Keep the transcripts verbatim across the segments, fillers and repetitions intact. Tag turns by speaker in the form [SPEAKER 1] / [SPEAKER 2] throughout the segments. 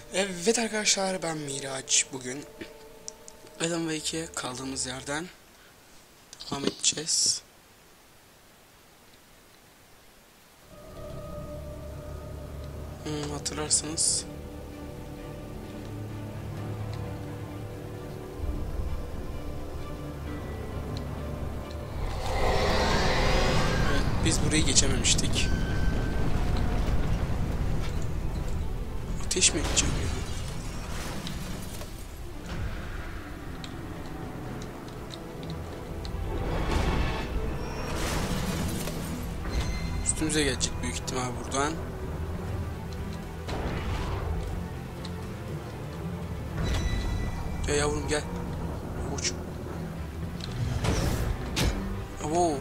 [SPEAKER 1] Evet arkadaşlar, ben Miraç. Bugün Alan Wake'e kaldığımız yerden devam edeceğiz. Hmm, hatırlarsınız. Evet, biz burayı geçememiştik. Ateş mi edeceğim ya? Üstümüze gelecek büyük ihtimal buradan. Gel yavrum gel. Uç. Abo.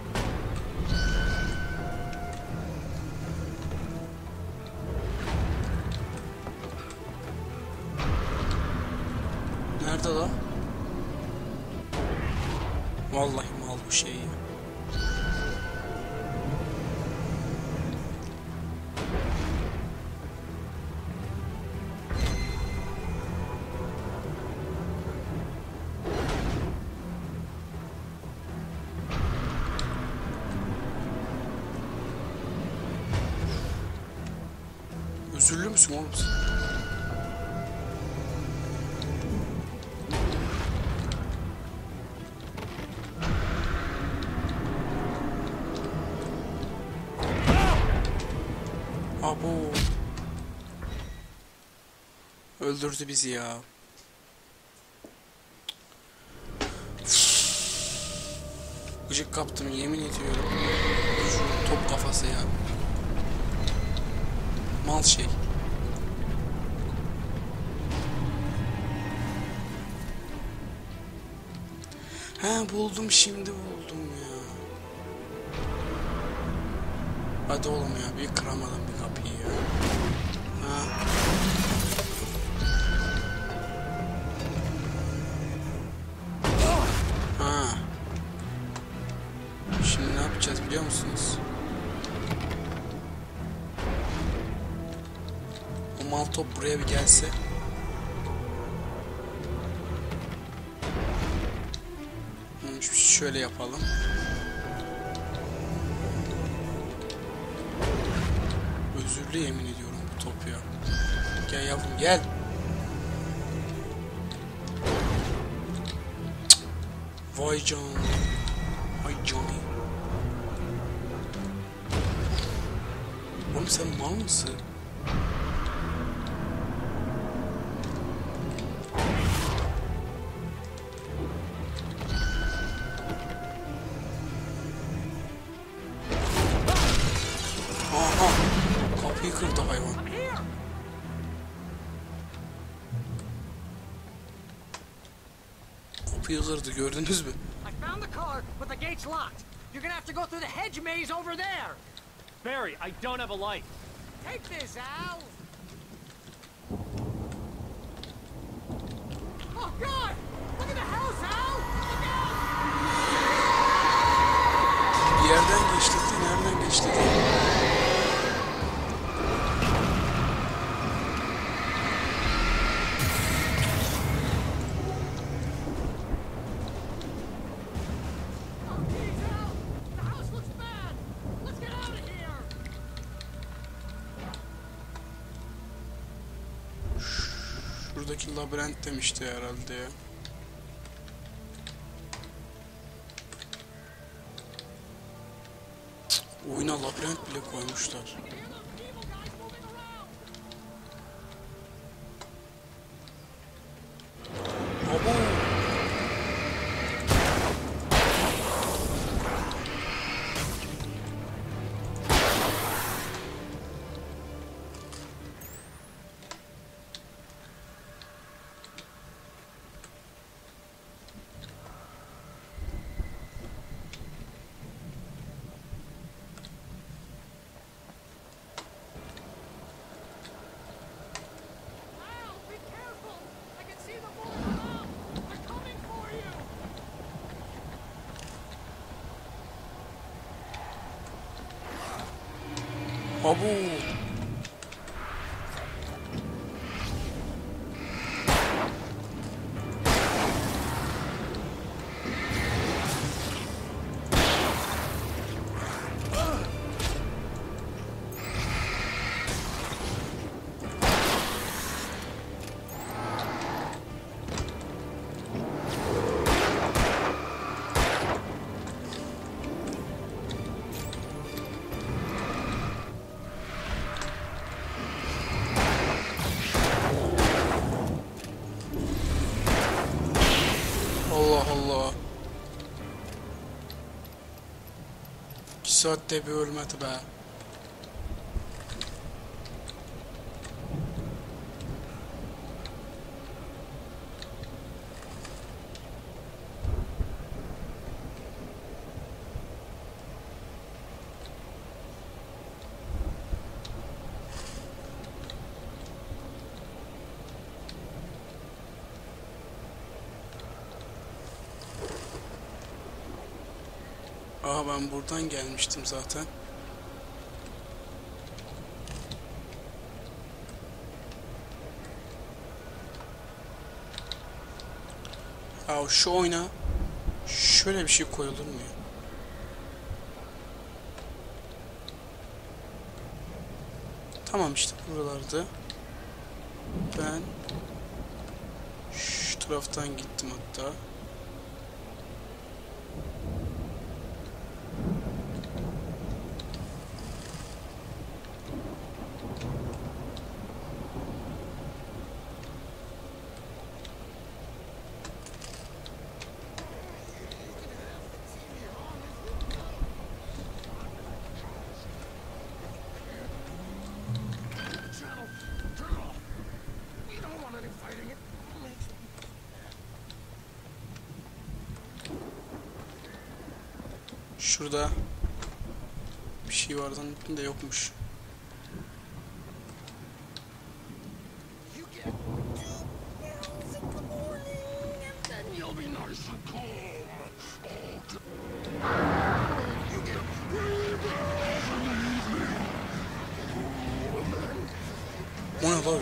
[SPEAKER 1] Nerede la? Vallahi mal bu şey ya. Özürlü müsün oğlum sen? Abo. Öldürdü bizi ya. Gıcık kaptım, yemin ediyorum. Şu top kafası ya. Mal şey. He, buldum, şimdi buldum ya. Hadi oğlum ya, bir kıramadım bir kapıyı ya. Ha. Ha. Şimdi ne yapacağız biliyor musunuz? O mal top buraya bir gelse. Şöyle yapalım. Özürlü yemin ediyorum bu top ya. Gel yavrum gel. Cık. Vay canına. Vay canına. Oğlum sen mal mısın? Aha. Kapıyı kırdı hayvan. Kapıyı kırdı, gördünüz mü?
[SPEAKER 2] I found the car, but the gate's locked. You're gonna have to go through the hedge maze over there.
[SPEAKER 3] Barry, I don't have a light.
[SPEAKER 2] Take this, Al. Oh God! Look at the house, Al. Look out!
[SPEAKER 1] Bir yerden geçtirdi, nereden geçtirdi?
[SPEAKER 2] Oh, geez, Al. The house looks bad. Let's get out of here.
[SPEAKER 1] Şuradaki labirent demişti herhalde ya. Cık, oyuna labirent bile koymuşlar. Abo.
[SPEAKER 2] Al, be careful. I can see the bullets up. They're coming for you.
[SPEAKER 1] Abo. Allah Allah. İki saatte bir ölmedi be. Aha, ben buradan gelmiştim zaten. Ya şu oyuna şöyle bir şey koyulur mu ya? Tamam, işte buralarda. Ben şu taraftan gittim hatta. Şurada bir şey var zannettim de yokmuş. O ne lan?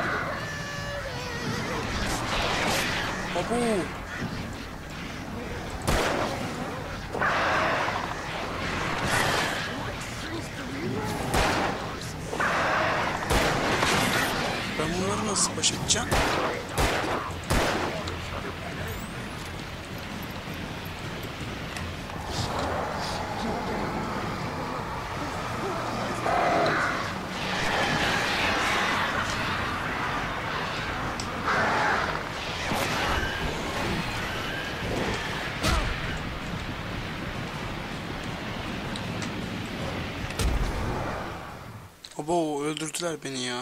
[SPEAKER 1] Abo! Ben bunları nasıl baş edeceğim? Abo, öldürdüler beni ya.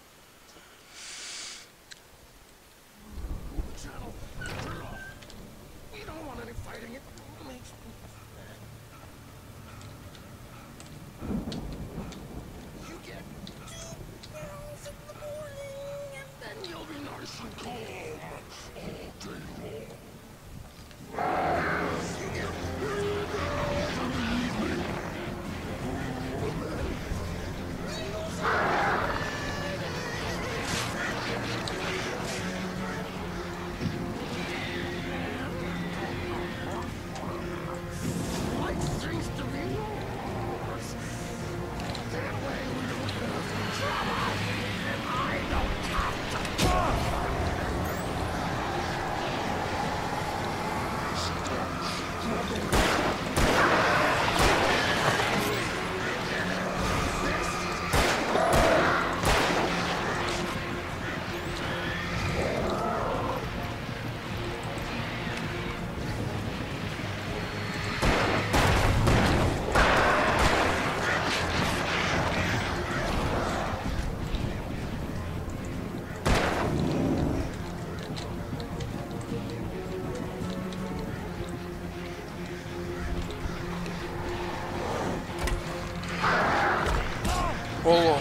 [SPEAKER 1] Allah Allah.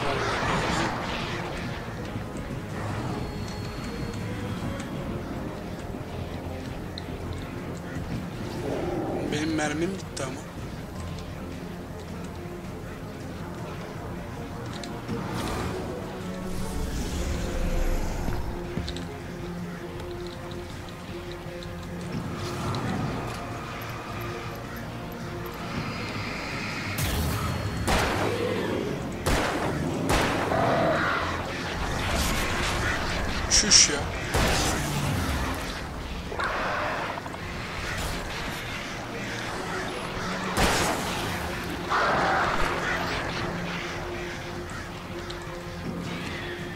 [SPEAKER 1] Benim mermim bitti ama. Şuş ya.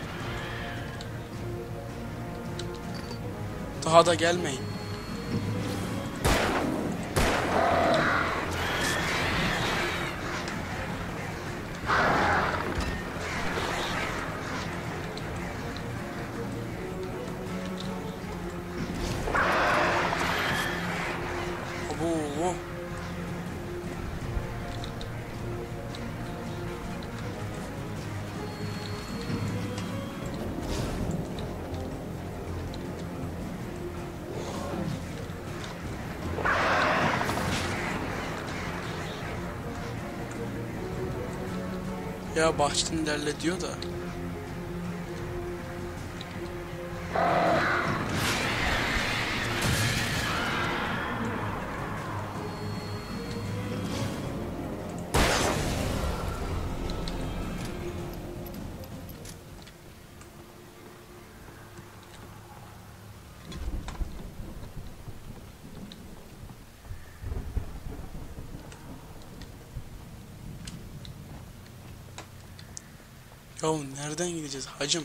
[SPEAKER 1] Daha da gelmeyin. Ya bahçeden ilerle diyor da. Yahu nereden gideceğiz hacım?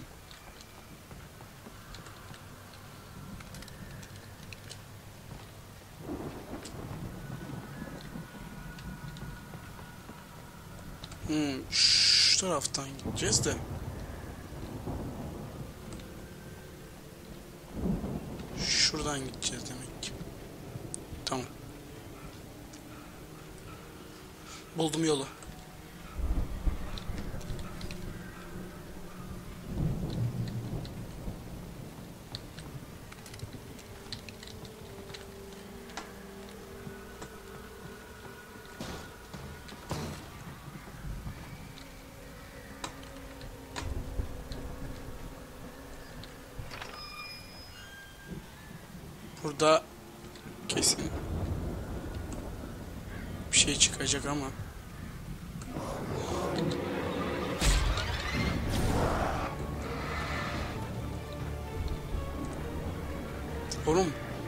[SPEAKER 1] Hmm, şu taraftan gideceğiz de. Şuradan gideceğiz demek ki. Tamam. Buldum yolu. Burada kesin bir şey çıkacak ama oğlum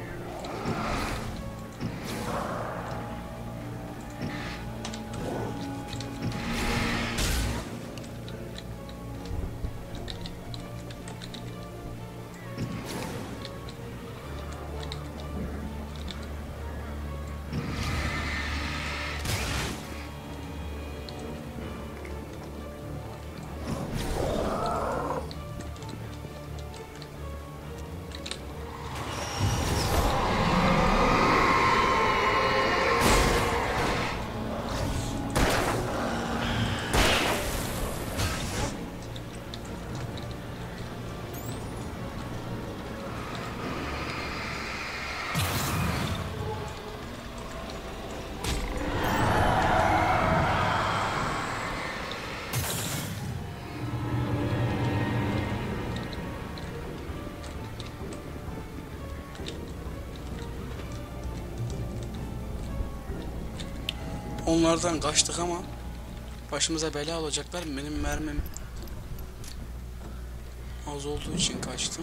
[SPEAKER 1] onlardan kaçtık ama başımıza bela olacaklar. Benim mermim az olduğu için kaçtım.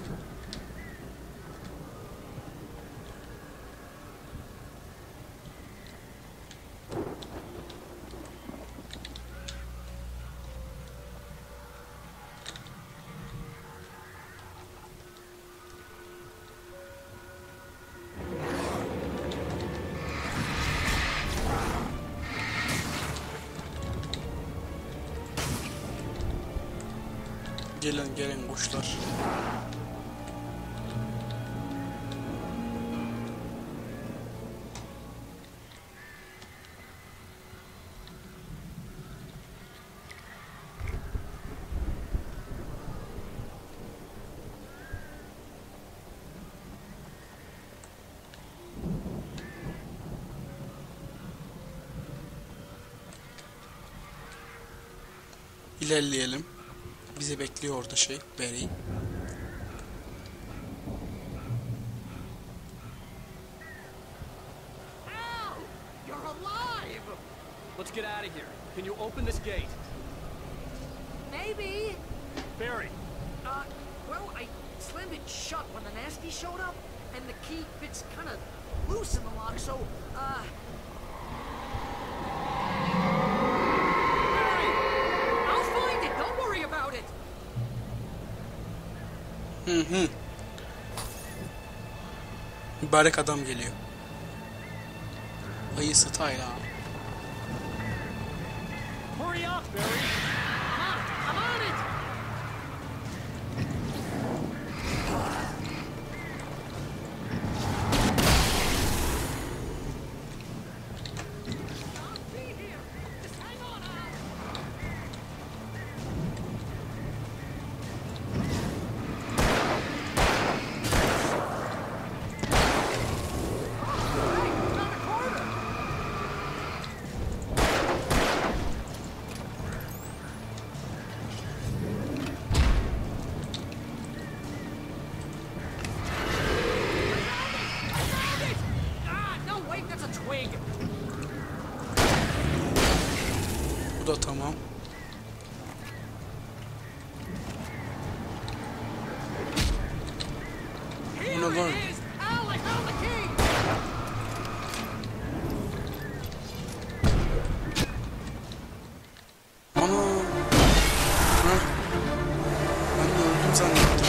[SPEAKER 1] Gelin gelin kuşlar. İlerleyelim. Bizi bekliyor orada şey, Barry.
[SPEAKER 2] Al! You're alive!
[SPEAKER 3] Let's get out of here. Can you open this gate?
[SPEAKER 2] Maybe.
[SPEAKER 3] Barry,
[SPEAKER 2] Uh, well, I slammed it shut when the nasty showed up, and the key fits kind of loose in the lock, so, uh... Barry! I'll find it! Don't worry about it!
[SPEAKER 1] Hı hı. Mübarek adam geliyor. Ayısı Tayla.
[SPEAKER 3] hurry up, Barry.
[SPEAKER 2] Come on, I'm on it! I'll be here! Just hang on, Al! Hey, not a quarter!
[SPEAKER 1] da tamam. Bu ne lan? Ana. Ha. Ben de öldüm zannettim.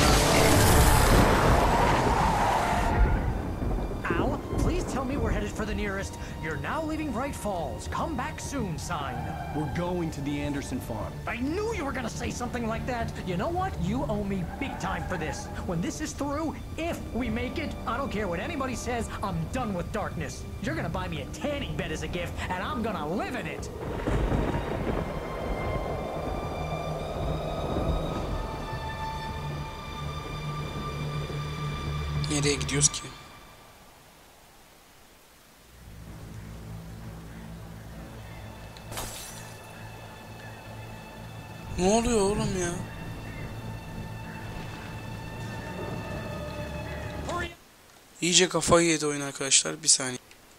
[SPEAKER 4] Al, please tell me we're headed for the nearest "You're now leaving Bright Falls. Come back soon" sign.
[SPEAKER 3] We're going to the Anderson farm.
[SPEAKER 4] I knew you were gonna say something like that. You know what? You owe me big time for this. When this is through, if we make it, I don't care what anybody says, I'm done with darkness. You're gonna buy me a tanning bed as a gift, and I'm gonna live in it.
[SPEAKER 1] Nereye gidiyoruz ki? Ne oluyor oğlum ya? İyice kafayı yedi oyun arkadaşlar. Bir saniye.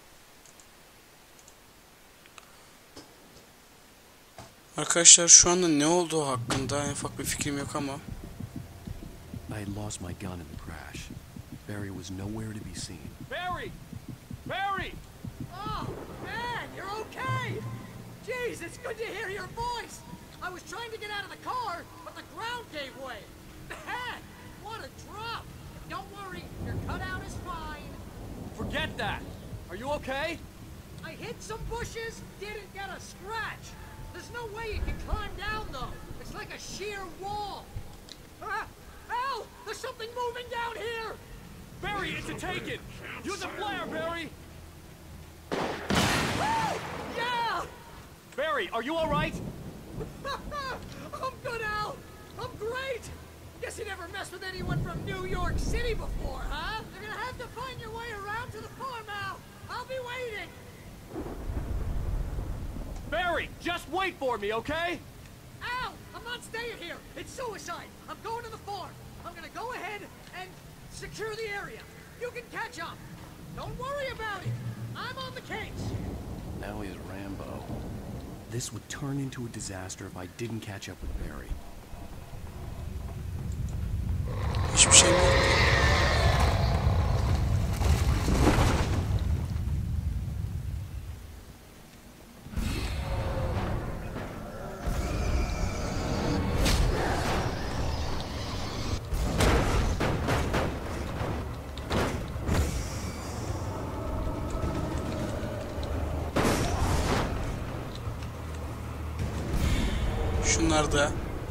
[SPEAKER 1] Arkadaşlar şu anda ne olduğu hakkında en ufak bir fikrim yok ama.
[SPEAKER 5] I had lost my gun in the crash. Barry was nowhere to be seen.
[SPEAKER 3] Barry! Barry!
[SPEAKER 2] Oh, man, you're okay! Jeez, it's good to hear your voice! I was trying to get out of the car, but the ground gave way. Man, what a drop! Don't worry, your cutout is fine.
[SPEAKER 3] Forget that! Are you okay?
[SPEAKER 2] I hit some bushes, didn't get a scratch. There's no way you can climb down, though. It's like a sheer wall. Ah, Al, there's something moving down here!
[SPEAKER 3] Barry, it's a taken! Use a flare, Barry!
[SPEAKER 2] Woo! Yeah!
[SPEAKER 3] Barry, are you alright?
[SPEAKER 2] I'm good, Al. I'm great. Guess you never messed with anyone from New York City before, huh? You're gonna have to find your way around to the farm, Al. I'll be waiting.
[SPEAKER 3] Barry, just wait for me, okay?
[SPEAKER 2] Al, I'm not staying here. It's suicide. I'm going to the farm. I'm gonna go ahead and secure the area. You can catch up. Don't worry about it. I'm on the case.
[SPEAKER 5] Now he's Rambo. This would turn into a disaster if I didn't catch up with Barry.
[SPEAKER 1] Hiçbir şey yok. Şunlar da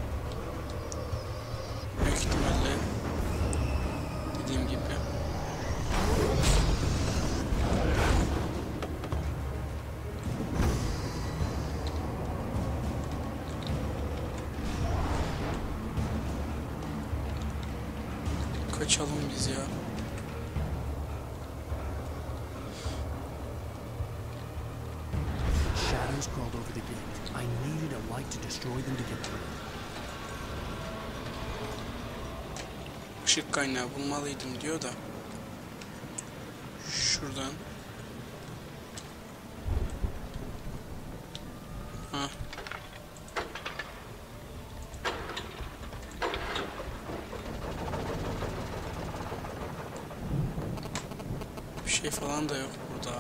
[SPEAKER 1] büyük ihtimalle dediğim gibi kaçalım biz ya.
[SPEAKER 5] Shadows crawled over the gate. I needed a light to destroy them to get through.
[SPEAKER 1] Işık kaynağı bulmalıydım diyor da. Şuradan. Ha. Bir şey falan da yok burada.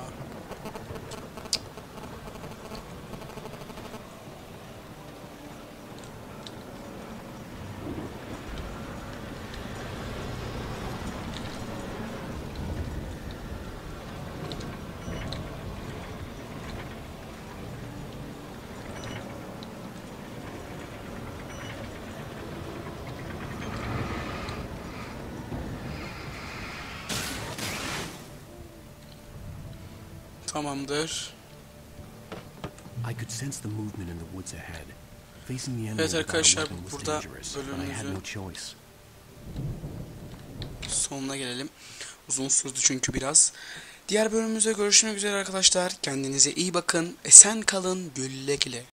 [SPEAKER 1] Tamamdır.
[SPEAKER 5] I could sense the movement in the woods ahead. Facing the enemy
[SPEAKER 1] Evet
[SPEAKER 5] without a
[SPEAKER 1] arkadaşlar,
[SPEAKER 5] weapon was
[SPEAKER 1] burada
[SPEAKER 5] dangerous, but I had
[SPEAKER 1] bölümümüzün
[SPEAKER 5] no choice.
[SPEAKER 1] sonuna gelelim. Uzun sürdü çünkü biraz. Diğer bölümümüzde görüşmek üzere arkadaşlar. Kendinize iyi bakın. Esen kalın. Gülle güle.